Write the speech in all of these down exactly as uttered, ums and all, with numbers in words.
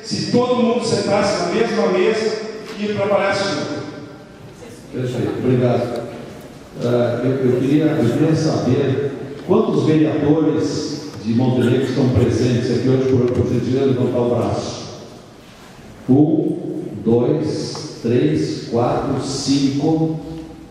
se todo mundo sentasse na mesma mesa e trabalhasse junto. Perfeito, obrigado. Uh, eu, eu, queria, eu queria saber quantos vereadores de Montenegro estão presentes aqui hoje, por, por gentileza, levantar o braço. Um, dois, três, quatro, cinco,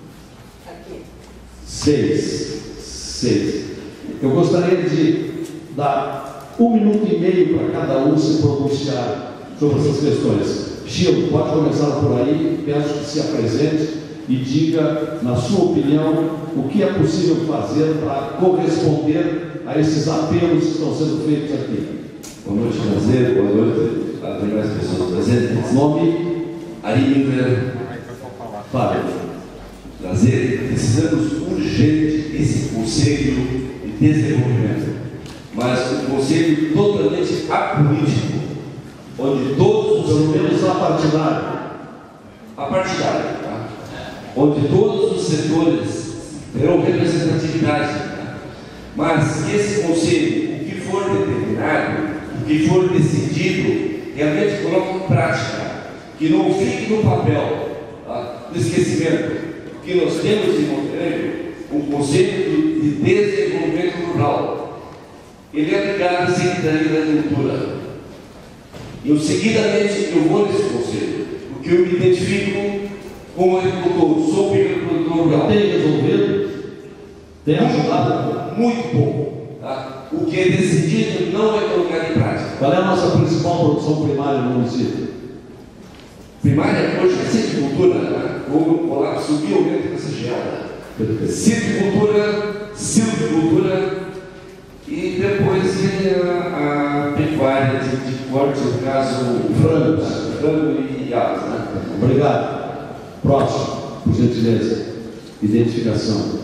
seis. Seis. Eu gostaria de dar um minuto e meio para cada um se pronunciar sobre essas questões. Chico, pode começar por aí, peço que se apresente e diga, na sua opinião, o que é possível fazer para corresponder a esses apelos que estão sendo feitos aqui. Boa noite, prazer, boa noite a demais pessoas presentes. Nome? Ari Ingler. Fábio. Prazer, precisamos urgente desse Conselho de Desenvolvimento, mas um conselho totalmente apolítico, onde todos os pelo menos apartidário, apartidário, tá? Onde todos os setores terão representatividade, tá? Mas que esse conselho, o que for determinado, o que for decidido, realmente coloque em prática, que não fique no papel, tá? No esquecimento. Que nós temos em Montenegro um Conselho de Desenvolvimento Rural. Ele é ligado à Secretaria da Agricultura. Eu, seguidamente, eu vou nesse conselho, porque eu me identifico como agricultor, sou agricultor rural. Tem resolvido? Tem ajudado? Muito bom. Tá? O que é decidido não é colocado em prática. Qual é a nossa principal produção primária no município? Primária hoje é citricultura, né? O colapso violento dessa geada. Citricultura, silvicultura e depois a, a pecuária de, de corte, no caso, frango, frango e aves, né? Obrigado. Próximo, por gentileza. Identificação.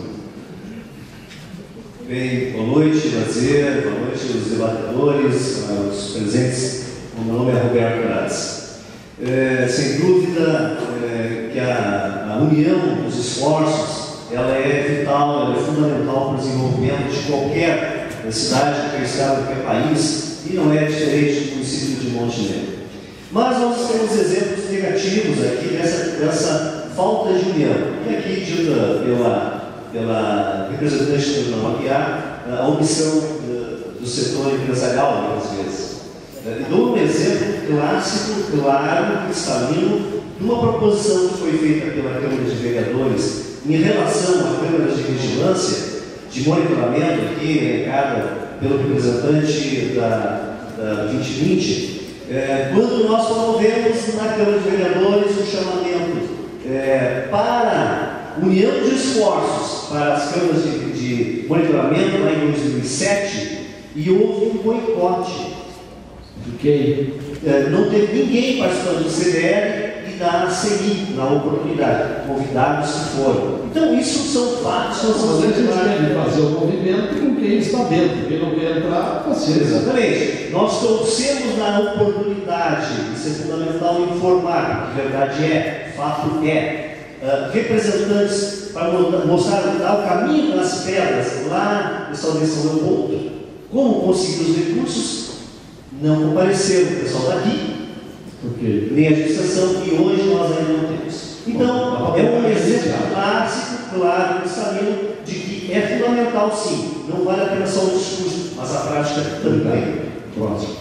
Bem, boa noite, prazer, boa noite aos debatedores, aos presentes. O meu nome é Roberto Graz. É, sem dúvida é, que a, a união dos esforços ela é vital, ela é fundamental para o desenvolvimento de qualquer cidade, qualquer estado, qualquer país, e não é diferente do município de Montenegro. Mas nós temos exemplos negativos aqui dessa, dessa falta de união. E aqui, dita pela, pela representante do Maquiar, a omissão do, do setor empresarial, às vezes. E dou um exemplo clássico, claro, cristalino, de uma proposição que foi feita pela Câmara de Vereadores em relação à Câmara de Vigilância, de monitoramento, aqui elencada pelo representante da, da vinte vinte, é, quando nós promovemos na Câmara de Vereadores um chamamento é, para união de esforços para as câmaras de, de monitoramento lá em dois mil e sete, e houve um boicote. Quem? É, não teve ninguém participando do C D L e da C I na oportunidade, convidados que foram. Então, isso são fatos. Mas a gente deve fazer o movimento com quem está dentro, quem não quer entrar, paciência. Exatamente. Nós torcemos na oportunidade, isso é fundamental informar, porque verdade é, fato é, uh, representantes para mostrar dar o caminho das pedras lá no Estado de São Leopoldo, como conseguir os recursos. Não compareceram o pessoal daqui, okay. Nem a administração, que hoje nós ainda não temos. Então, é um exemplo clássico, claro, cristalino, de que é fundamental sim. Não vale a pena só o discurso, mas a prática também. Próximo.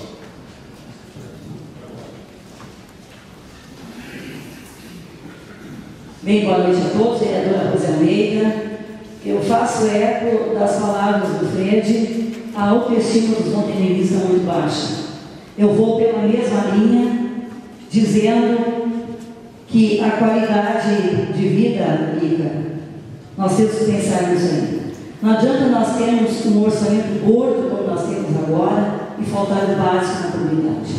Bem, boa noite a todos, vereadora Rosa Almeida. Eu faço eco das palavras do Fred. A autoestima dos montenegristas é muito baixa. Eu vou pela mesma linha, dizendo que a qualidade de vida, Lica, nós temos que pensar nisso aí. Não adianta nós termos um orçamento gordo, como nós temos agora, e faltar o básico na comunidade.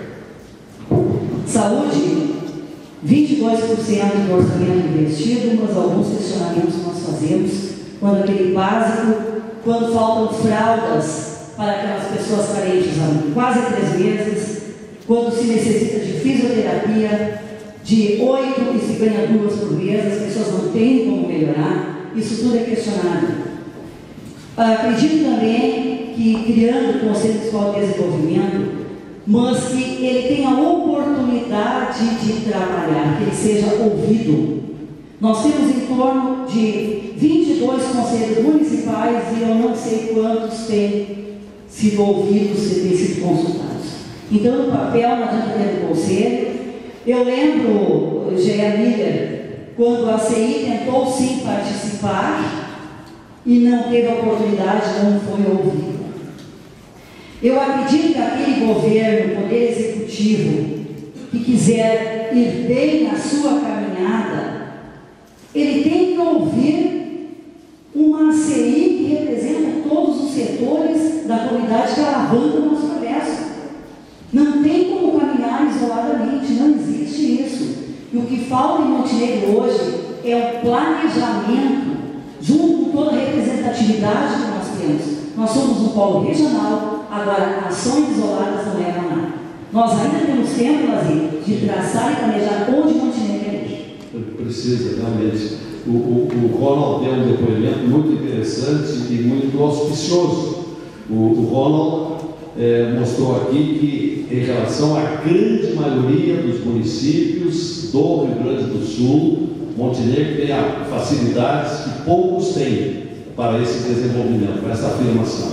Saúde, vinte e dois por cento do orçamento investido, mas alguns questionamentos nós fazemos, quando aquele básico, quando faltam fraldas para aquelas pessoas carentes há quase três meses, quando se necessita de fisioterapia, de oito e se ganha duas por mês, as pessoas não têm como melhorar, isso tudo é questionável. Acredito também que, criando o Conselho Municipal de Desenvolvimento, mas que ele tenha a oportunidade de trabalhar, que ele seja ouvido. Nós temos em torno de vinte e dois conselhos municipais e eu não sei quantos têm sido ouvidos e têm sido consultados. Então, no papel, não adianta ter o conselho. Eu lembro, Gea Miller, quando a C I tentou sim participar e não teve a oportunidade, não foi ouvida. Eu acredito que aquele governo, poder executivo, que quiser ir bem na sua caminhada, ele tem que ouvir uma C I que representa todos os setores da comunidade que alavanca o nosso progresso. Não tem como caminhar isoladamente, não existe isso. E o que falta em Montenegro hoje é o planejamento, junto com toda a representatividade que nós temos. Nós somos um polo regional, agora ações isoladas não levam a nada. Nós ainda temos tempo, Lazinho, de traçar e planejar onde Montenegro quer ir. Precisa, realmente. O, o, o Ronald deu um depoimento muito interessante e muito auspicioso. O, o Ronald é, mostrou aqui que, em relação à grande maioria dos municípios do Rio Grande do Sul, Montenegro tem a facilidades que poucos têm para esse desenvolvimento, para essa afirmação.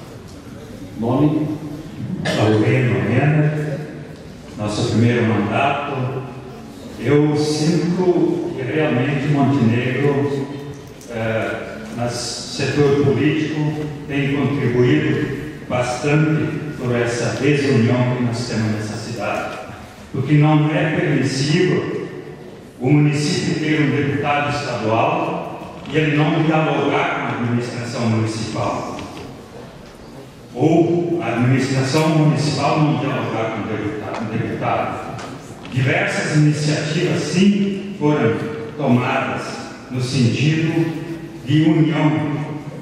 Nome? Aurélio Mena, nosso primeiro mandato. Eu sinto que realmente Montenegro, eh, no setor político, tem contribuído bastante por essa desunião que nós temos nessa cidade. Porque não é permissível o município ter um deputado estadual e ele não dialogar com a administração municipal. Ou a administração municipal não dialogar com o deputado. deputado. Diversas iniciativas, sim, foram tomadas no sentido de união.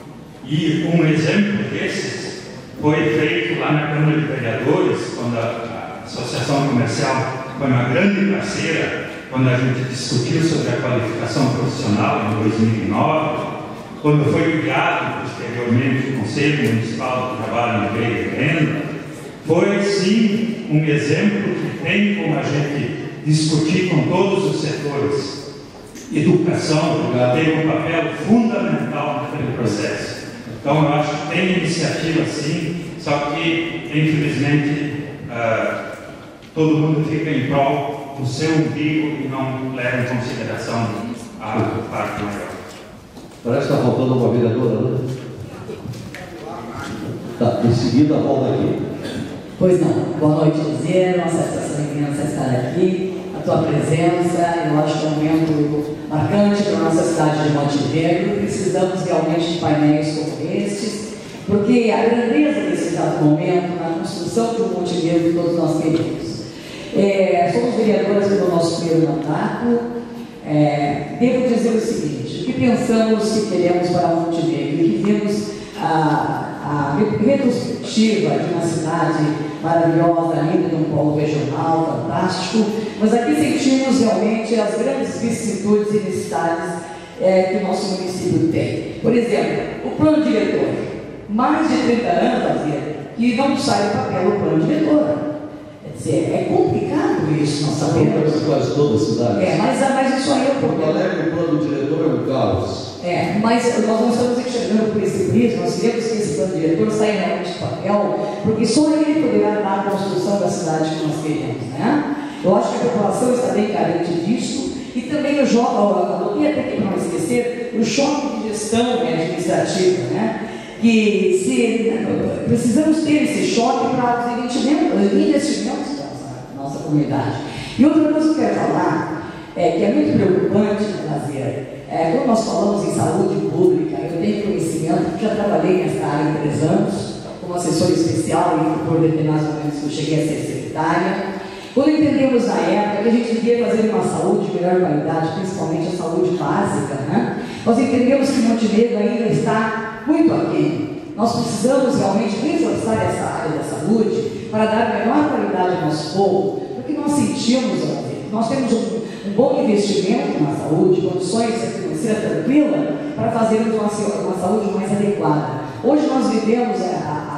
E um exemplo desses foi feito lá na Câmara de Vereadores, quando a, a Associação Comercial foi uma grande parceira, quando a gente discutiu sobre a qualificação profissional em dois mil e nove, quando foi criado posteriormente o Conselho Municipal do Trabalho, Emprego e Renda. Foi sim um exemplo que tem como a gente discutir com todos os setores. Educação tem um papel fundamental naquele processo. Então eu acho que tem iniciativa sim, só que infelizmente uh, todo mundo fica em prol do seu umbigo e não leva em consideração a parte maior. Parece que está faltando uma vereadora, né? Tá, em seguida volta aqui. Pois não, boa noite, dizer, uma satisfação imensa estar aqui, a tua presença, eu acho que é um momento marcante para a nossa cidade de Montenegro. Precisamos realmente de painéis como estes, porque a grandeza desse exato momento na construção de um Montenegro que todos nós queremos. É, somos vereadores pelo nosso primeiro mandato. É, devo dizer o seguinte: o que pensamos que queremos para Montenegro, e que vimos a, a retrospectiva de uma cidade maravilhosa, linda, de um polo regional, fantástico, mas aqui sentimos realmente as grandes vicissitudes e necessidades é, que o nosso município tem. Por exemplo, o plano diretor. Mais de trinta anos, dizer, que não sai do papel o plano diretor. Quer dizer, é complicado isso, nós sabemos. Quase toda a cidade. É, mas, mas isso aí é o problema. O plano diretor é um caos. É, mas nós não estamos enxergando por esse prisma, nós queremos que esse plano diretor saia realmente do papel, porque só ele poderá dar a construção da cidade que nós queremos, né? Eu acho que a população está bem carente disso, e também eu jogo, e até que não esquecer, o choque de gestão administrativa, né? Que se, precisamos ter esse choque para os investimentos, investimentos da nossa, nossa comunidade. E outra coisa que eu quero falar é que é muito preocupante fazer. É, quando nós falamos em saúde pública, eu tenho conhecimento, porque já trabalhei nessa área há três anos, como assessora especial e por determinados momentos eu cheguei a ser secretária. Quando entendemos na época que a gente devia fazer uma saúde de melhor qualidade, principalmente a saúde básica, né? Nós entendemos que Montenegro ainda está muito aquém. Nós precisamos realmente reforçar essa área da saúde para dar melhor qualidade ao nosso povo, porque nós sentimos, nós temos um um bom investimento na saúde, condições financeiras tranquilas para fazermos uma, uma saúde mais adequada. Hoje nós vivemos a, a,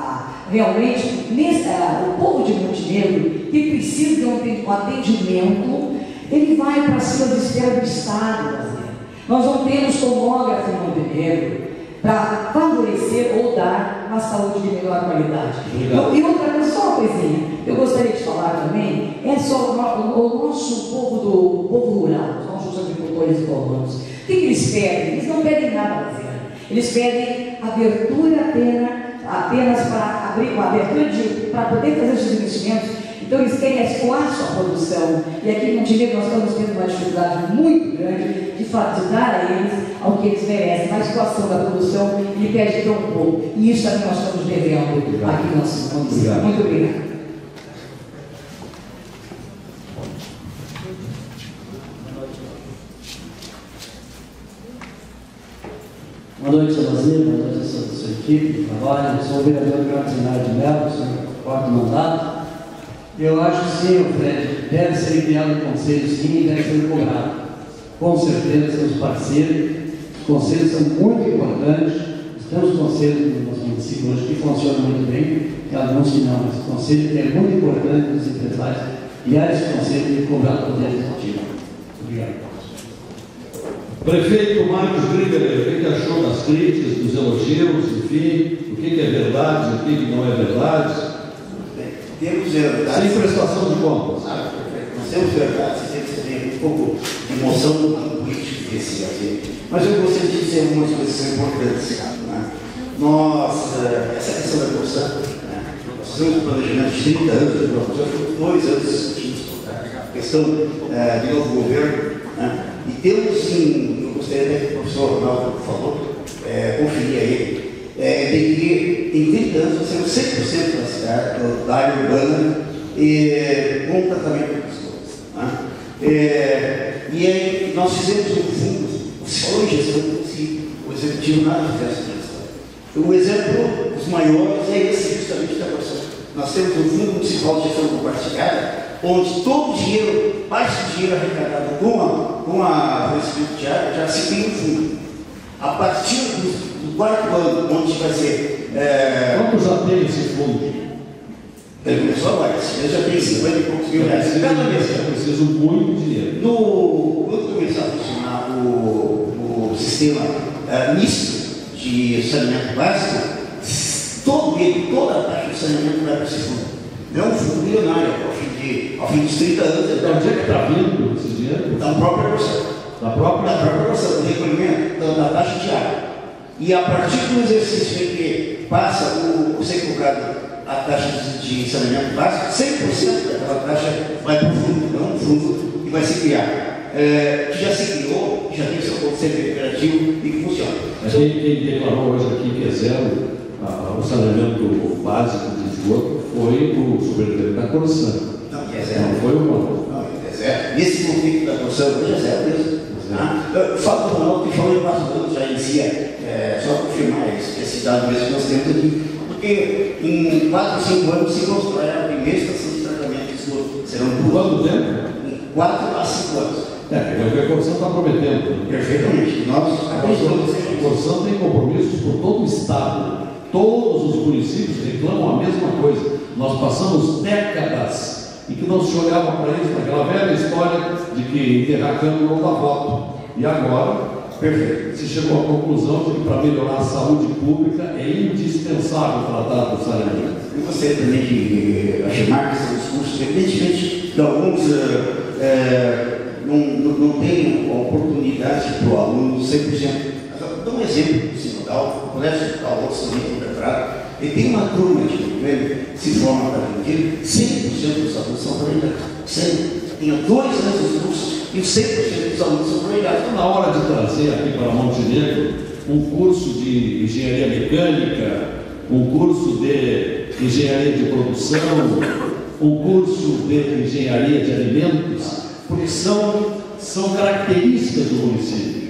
realmente, nesse, uh, o povo de Montenegro, que precisa de um atendimento, ele vai para cima de esfera do Estado. Nós não temos tomógrafo em Montenegro para favorecer ou dar uma saúde de melhor qualidade. Então, e outra coisa, só uma coisinha, eu gostaria de falar também, é só o, o nosso povo do o povo rural, os nossos agricultores e colonos. O que, que eles pedem? Eles não pedem nada, Brasil. Eles pedem abertura apenas, apenas para abrir uma abertura para poder fazer esses investimentos. Então eles querem escoar sua produção. E aqui em Montenegro nós estamos tendo uma dificuldade muito grande de, de dar a eles ao que eles merecem. A escoação da produção ele pede tão pouco. E isso também nós estamos devendo aqui no nosso município. Muito obrigado. Boa noite, seu Lazer, boa noite a sua, sua equipe de trabalho. Eu sou o vereador Carlos Renato de Mello, sou o quarto mandato. Eu acho que sim, o Fred deve ser criado um conselho, sim, e deve ser cobrado. Com certeza, somos parceiros. Os conselhos são muito importantes. Temos conselhos no nosso município hoje que funcionam muito bem, e alguns que não, mas o conselho é muito importante para os empresários, e há esse conselho de cobrar o poder executivo. Obrigado. Prefeito Marcos Grigler, o que achou das críticas, dos elogios, enfim, o que é verdade, o que não é verdade? Temos verdade. Sem prestação de contas. Ah, perfeito. Nós temos verdade, temos também um pouco de emoção do político desse aqui. Mas eu gostaria de dizer algumas coisas importantes. Né? Nós, essa questão da corrupção, né? Nós fizemos um planejamento de trinta anos, já foi dois anos discutidos, a questão é, de novo governo, né? E temos, sim, eu gostaria até que o professor Ronaldo falou, é, conferir a ele, é, de que em trinta anos nós temos cem por cento da cidade, da área urbana, e, com tratamento de pessoas. Né? É, e aí nós fizemos um fundo, se falou em gestão do município, o executivo nada fez essa gestão. O exemplo dos maiores é esse justamente da profissão. Nós temos um fundo municipal de gestão compartilhada, onde todo o dinheiro, parte do dinheiro arrecadado com a, com a recebimento diário, já se tem um fundo. A partir do, do quarto ano, onde vai ser... É... Quanto já tem esse fundo? Ele começou agora, esse mês já tem cinquenta e poucos mil reais. Cada mês. Eu preciso muito dinheiro. No, quando começar a funcionar o, o sistema é, misto de saneamento básico, todo ele, toda a taxa de saneamento vai para esse fundo. Não é um fundo milionário, ao fim, de, ao fim dos trinta anos. Então, onde é que está vindo esse dinheiro? Da própria porção. Da própria? Da própria porção, do recolhimento, da, da taxa diária. E a partir do exercício em que passa o, o ser cobrado a taxa de, de saneamento básico, cem por cento daquela taxa vai para o fundo, não um fundo que vai se criar. É, que já se criou, já tem seu conceito operativo e que funciona. Mas quem, quem declarou hoje aqui que é zero a, o saneamento básico de esgoto foi o superintendente da Corsan. Não, que é zero. Não foi o Ronaldo. Não, é zero. Nesse conflito da Corsan hoje é zero mesmo. Ah, fala do Ronaldo que falou em quatro anos, já inicia, é, só confirmar esse, esse dado mesmo que nós temos aqui. Porque em quatro, cinco anos se constrói a primeira estação de tratamento de esgoto. Serão duas. Quanto tempo? Em quatro a cinco anos. É, é o que a Corsan está prometendo. Perfeitamente. Nós acreditamos A Corsan tem compromissos por todo o Estado. Todos os municípios reclamam a mesma coisa. Nós passamos décadas em que não se olhava para isso, naquela velha história de que enterrar cano não dá voto. E agora, perfeito, se chegou à conclusão de que para melhorar a saúde pública é indispensável tratar do saneamento. Eu gostaria também de afirmar que são discursos, evidentemente, que alguns é, é, não, não, não têm a oportunidade para o aluno cem por cento. Dá um exemplo do Sinodal, o Colégio Sinodal, outros também contrataram. Ele tem uma turma de governo que se forma para vender, cem por cento dos alunos são aproveitados. Tinha dois anos de curso e cem por cento dos alunos são aproveitados. Então, na hora de trazer aqui para Montenegro um curso de engenharia mecânica, um curso de engenharia de produção, um curso de engenharia de alimentos, porque são, são características do município.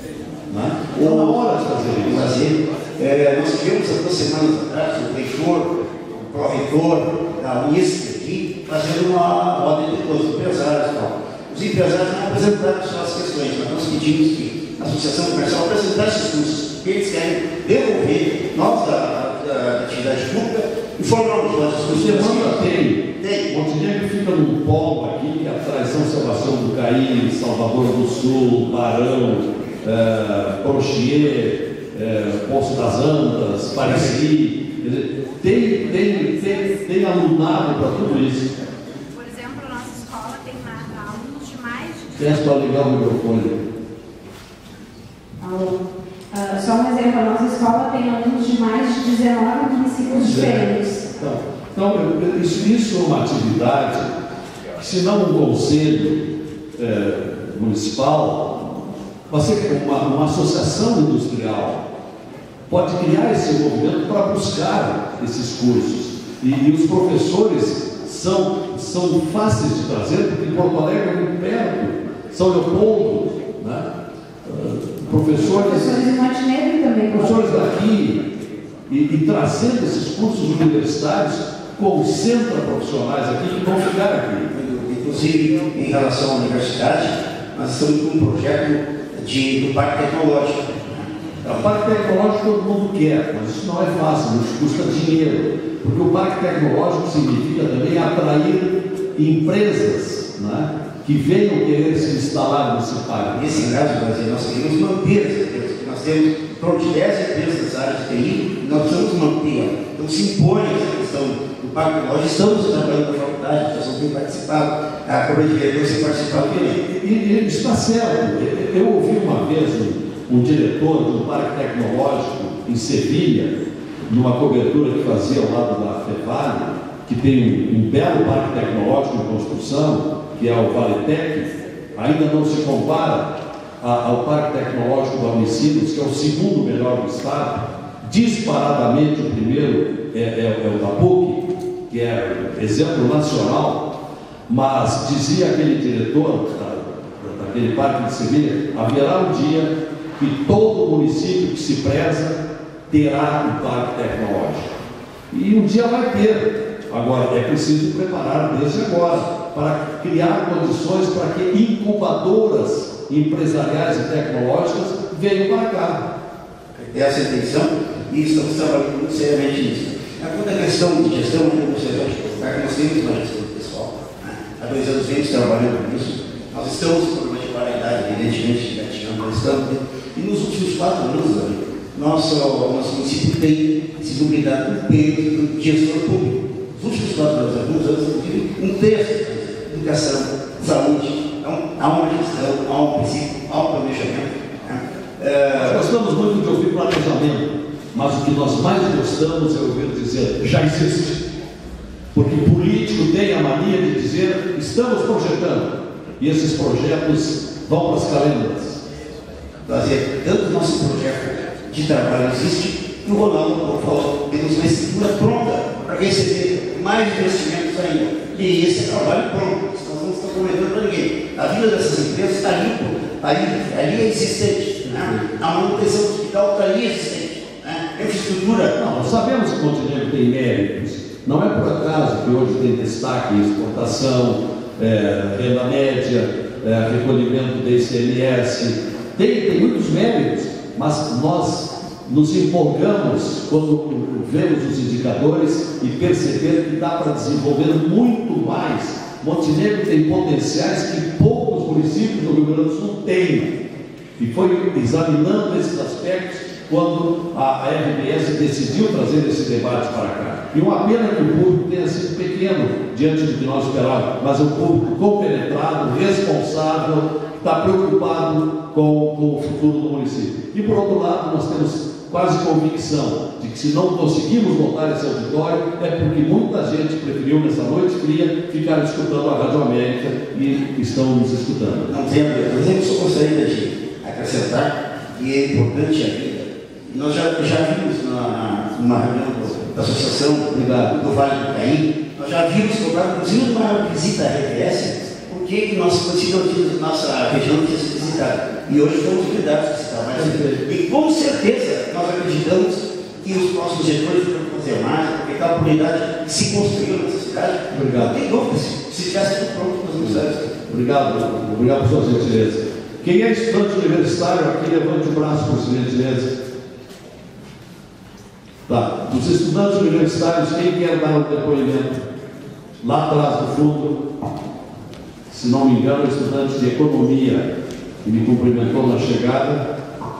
Né? Então, na hora de fazer isso. É, nós tivemos há duas semanas atrás o reitor, o pró-reitor da Unisc aqui, fazendo uma roda de todos os empresários e tal. Os empresários não apresentaram suas questões, mas nós pedimos que a Associação Comercial apresentasse os custos que eles querem devolver, nós da, da, da atividade pública, Informamos nós Você manda tem. Tem. Montenegro fica num polo aqui, que atrás São Sebastião do Caí, Salvador do Sul, Barão, é, Crochier, é, Poço das Antas, Parisi. Quer dizer, tem, tem, tem, tem alunado para tudo isso. Por exemplo, a nossa escola tem alunos de mais de... Peço para ligar o microfone. Alô. Uh, só um exemplo, a nossa escola tem alunos de mais de dezenove municípios diferentes. Então, então isso, isso é uma atividade que, se não um conselho é, municipal, vai ser uma, uma associação industrial, pode criar esse movimento para buscar esses cursos. E, e os professores são, são fáceis de trazer, porque em Porto Alegre é muito perto, São Leopoldo, né? Professores, professores de Montenegro também. Professores daqui, e, e trazendo esses cursos universitários, concentra profissionais aqui que vão ficar aqui. Inclusive, em relação à universidade, nós estamos com um projeto de, do Parque Tecnológico. O Parque Tecnológico todo mundo quer, mas isso não é fácil, isso custa dinheiro. Porque o Parque Tecnológico significa também atrair empresas, né, que venham querer se instalar nesse parque. Nesse caso, Brasil, nós queremos manter as empresas, porque nós temos em torno de dez empresas nessa área de T I, e nós precisamos manter. Então se impõe essa questão do Parque Tecnológico. Estamos trabalhando na faculdade, nós vamos participar, a Câmara de Vereadores tem participado também. E, e, e está certo. Eu ouvi uma vez um, um diretor de um parque tecnológico em Sevilha, numa cobertura que fazia ao lado da Fevale, que tem um, um belo parque tecnológico em construção, que é o Valetec, ainda não se compara a, ao Parque Tecnológico do Amicinos, que é o segundo melhor do estado. Disparadamente o primeiro é, é, é o da P U C, que é exemplo nacional, mas dizia aquele diretor da, daquele Parque de Sevilha, haverá um dia que todo município que se preza terá um parque tecnológico. E um dia vai ter. Agora, é preciso preparar desde agora, para criar condições para que incubadoras empresariais e tecnológicas venham para cá. Essa é a intenção, e estamos trabalhando muito seriamente nisso. Quanto à questão de gestão, eu gostaria de colocar que nós temos uma gestão pessoal. Né? Há dois anos vemos trabalhando nisso. Nós estamos com uma regularidade, evidentemente, gatinhando, nós estamos. E nos últimos quatro anos, nosso, nosso município tem sido obrigado com o peso do gestor público. Nos últimos quatro anos, alguns anos, inclusive, um terço de educação, saúde, então, há uma gestão, há um princípio, há um planejamento. Né? É... Nós gostamos muito de ouvir planejamento, mas o que nós mais gostamos é ouvir dizer, já existe. Porque o político tem a mania de dizer, estamos projetando, e esses projetos vão para as calendas. Fazer tanto o nosso projeto de trabalho existe, que o Ronaldo falou, temos uma estrutura pronta para receber mais investimentos ainda. E esse é trabalho pronto, nós não estamos prometendo para ninguém. A vida dessas empresas está ali, ali, ali é existente. Né? A manutenção do hospital está ali existente. Né? A infraestrutura. Não, nós sabemos que o Montenegro tem méritos. Não é por acaso que hoje tem destaque em exportação, é, renda média, é, recolhimento do I C M S. Tem, tem muitos méritos, mas nós nos empolgamos quando vemos os indicadores e perceber que dá para desenvolver muito mais. Montenegro tem potenciais que poucos municípios do Rio Grande do Sul têm. E foi examinando esses aspectos quando a, a R B S decidiu trazer esse debate para cá. E uma pena que o público tenha sido pequeno diante do que nós esperávamos, mas um público compenetrado, responsável, está preocupado com, com o futuro do município. E por outro lado, nós temos quase convicção de que se não conseguimos montar esse auditório é porque muita gente preferiu nessa noite fria ficar escutando a Rádio América e estão nos escutando. Não tem, por exemplo, só gostaria de acrescentar que é importante a vida. Nós já, já vimos na, numa reunião da Associação do Vale do Caí, nós já vimos cobrar, inclusive, uma visita à R B S, porque nossa, nossa região tinha sido visitada. E hoje estamos cuidados com esse trabalho. E com certeza nós acreditamos que os próximos gestores vão fazer mais, porque aquela comunidade se construiu nessa cidade. Obrigado. Não tem dúvida, se tivesse tudo pronto, nós não precisamos. Obrigado, obrigado por sua gentileza. Quem é estudante universitário aqui, levante o braço, por gentileza. Tá. Os estudantes universitários, quem quer dar o depoimento? Lá atrás do fundo, se não me engano, o estudante de economia que me cumprimentou na chegada.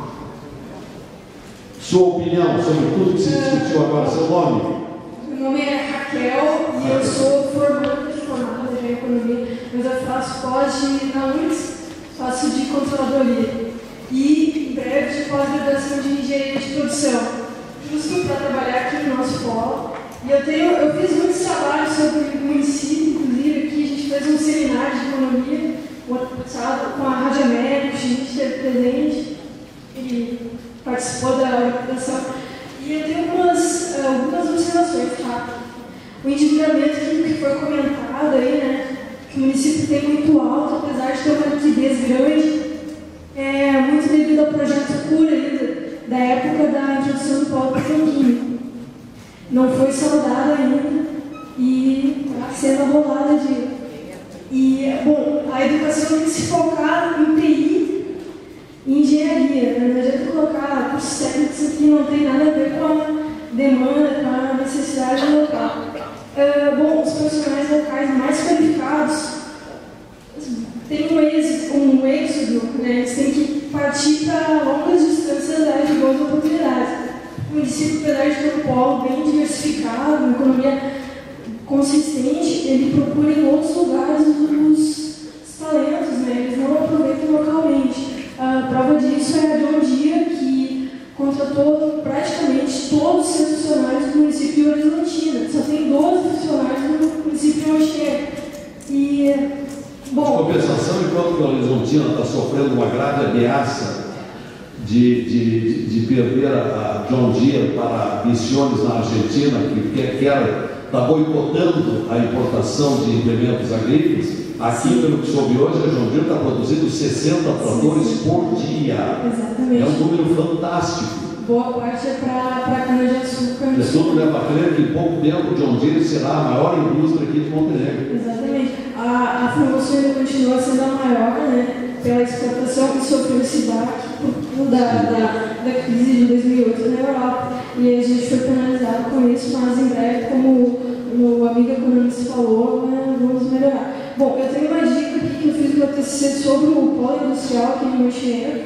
Sua opinião sobre tudo que se discutiu agora, seu nome? Meu nome é Raquel e eu sou formada formada em economia, mas eu faço pós na U N S, faço de controladoria e em breve de pós-graduação de engenharia de produção, justo para trabalhar aqui no nosso polo. E eu, tenho, eu fiz muitos trabalhos sobre o município, inclusive aqui a gente fez um seminário de economia o ano passado com a Rádio América, a gente esteve presente e participou da organização. E eu tenho algumas, algumas observações, tá? O endividamento que foi comentado aí, né, que o município tem muito alto, apesar de ter uma liquidez grande, é muito devido ao projeto Cura ainda, da época da introdução do polo petroquímico. Não foi saudado ainda e está sendo rolada de. E, bom, a educação tem que se focar em T I e engenharia. Não adianta colocar cursos técnicos que não tem nada a ver com a demanda, com a necessidade local. Uh, bom, os profissionais locais mais qualificados têm um êxito, um êxodo, né? Eles têm que partir para longas distâncias da área de boas oportunidades. O município, apesar de ter um polo bem diversificado, uma economia consistente, ele procura em outros lugares os talentos, né? Eles não aproveitam localmente. A prova disso é a John Deere, que contratou praticamente todos os seus funcionários do município de Horizontina. Só tem doze funcionários no município de Horizontina. E, bom... Em compensação, enquanto que a Horizontina está sofrendo uma grave ameaça de, de, de, de perder a John Deere para missões na Argentina, que quer, quer está boicotando a importação de implementos agrícolas, aqui, sim, pelo que soube hoje, a John Deere está produzindo sessenta tratores, sim, por dia. Exatamente. É um número fantástico. Boa parte é para a cana-de-açúcar. É tudo leva a crer que em pouco tempo o John Deere será a maior indústria aqui de Montenegro. Exatamente. A, a Formosa continua sendo a maior, né, pela exportação, que sofreu esse baque por da, da, da crise de dois mil e oito na Europa. E a gente foi penalizado com isso, mas em breve, como o amigo economista falou, né, vamos melhorar. Bom, eu tenho uma dica aqui que eu fiz no meu T C C sobre o polo industrial aqui no Montenegro.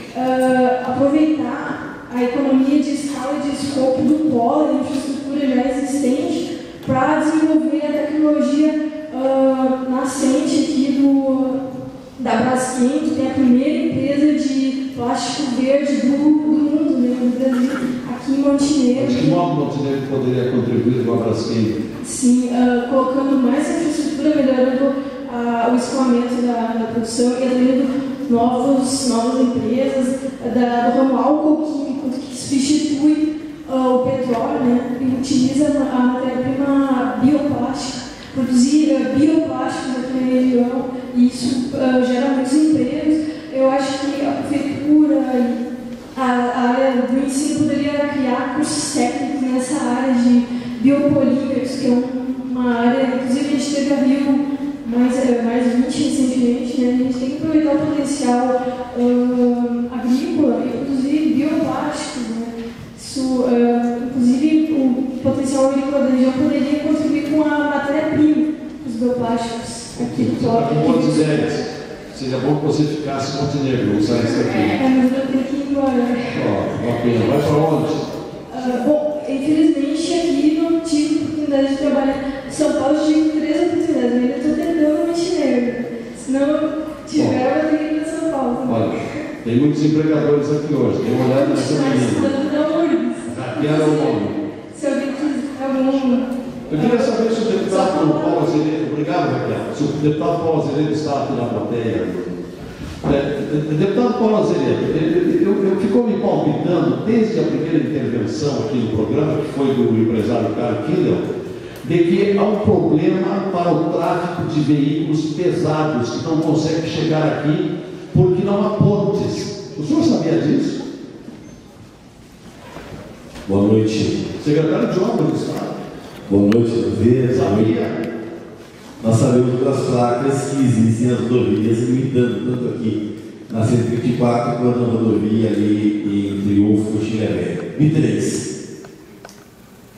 Uh, aproveitar a economia de escala e de escopo do polo, da infraestrutura já existente, para desenvolver a tecnologia uh, nascente aqui do, da Braskem, que tem a primeira empresa de plástico verde do, do mundo, né, no Brasil, aqui em Montenegro. De que modo Montenegro poderia contribuir com a Braskem? Sim, uh, colocando mais infraestrutura, melhorando uh, o escoamento da, da produção e abrindo novos, novas empresas da, do ramo álcool químico que substitui uh, o petróleo, né, e utiliza a matéria-prima bioplástica, produzir uh, bioplásticos aqui na região, e isso uh, gera muitos empregos. Eu acho que a prefeitura e a, a área do ensino poderia criar cursos técnicos nessa área de biopolímeros, que é uma área, inclusive a gente teve a Rio mais, mais vinte recentemente, né? A gente tem que aproveitar o potencial uh, agrícola e produzir bioplásticos, né? Isso, uh, inclusive, o potencial agrícola da região poderia contribuir com a matéria-prima dos bioplásticos aqui do Top. Com boas ideias. Seria bom que você ficasse em Montenegro, não saísse daqui. É, mas eu tenho que ir embora. Ó, uma pena. Vai para onde? Uh, bom, infelizmente aqui não tive oportunidade de trabalhar. Em São Paulo eu tive três oportunidades, mas ainda estou tentando Montenegro. Se não tiver, eu tenho que ir para São Paulo. Olha, tem muitos empregadores aqui hoje. Dê uma olhada nessa menina. Raquel é o nome. Se alguém quiser algum. Eu queria saber se o deputado Paulo Azevedo, obrigado, Raquel, se o deputado Paulo Azevedo está aqui na plateia. É, deputado Paulo Azevedo, eu, eu ficou me palpitando desde a primeira intervenção aqui no programa, que foi do empresário Carlos Kindle, de que há um problema para o tráfego de veículos pesados que não conseguem chegar aqui porque não há pontes. O senhor sabia disso? Boa noite. Secretário de Obras do Estado. Boa noite, Silveira. Sabia? Nós sabemos das placas que existem nas rodovias limitando tanto aqui na cento e vinte e quatro quanto na rodovia ali em Triunfo, Xiré. Me três.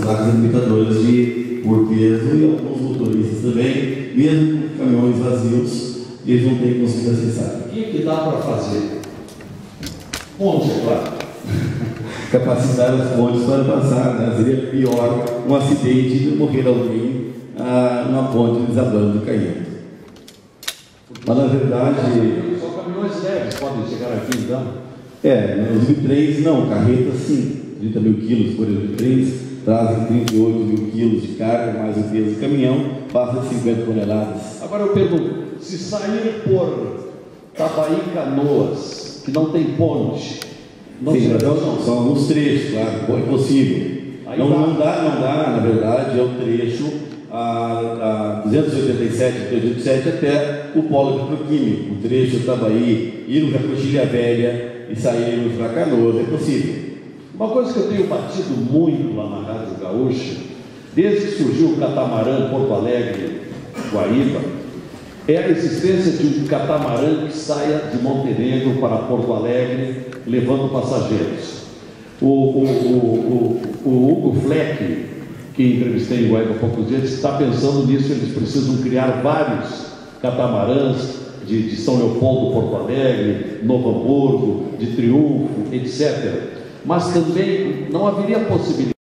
placas limitadoras de por peso e alguns motoristas também, mesmo com caminhões vazios, eles não têm conseguido acessar. O que, que dá para fazer? Ponte, é claro. Capacitar as pontes para passar, né? Seria pior um acidente de morrer alguém ah, numa ponte desabando e caindo. Mas na verdade. Só caminhões leves podem chegar aqui então? É, os bitrens não, carretas sim, trinta mil quilos por exemplo, bitrens trazem trinta e oito mil quilos de carga, mais o peso do caminhão, passa de cinquenta toneladas. Agora eu pergunto, se sair por Tabaí Canoas, que não tem ponte, não sim, será? Então, não, são alguns trechos, claro, é possível. Não, não dá, não dá, na verdade, é o trecho a, a duzentos e oitenta e sete, duzentos e oitenta e sete até o polo petroquímico, o trecho Tabaí, ir para Coxilha Velha e sair para Canoas, é possível. Uma coisa que eu tenho batido muito lá na Rádio Gaúcha, desde que surgiu o catamarã Porto Alegre, Guaíba, é a existência de um catamarã que saia de Montenegro para Porto Alegre, levando passageiros. O, o, o, o, o Hugo Fleck, que entrevistei em Guaíba há poucos dias, está pensando nisso. Eles precisam criar vários catamarãs de, de São Leopoldo, Porto Alegre, Novo Hamburgo, de Triunfo, etcétera. Mas também não haveria possibilidade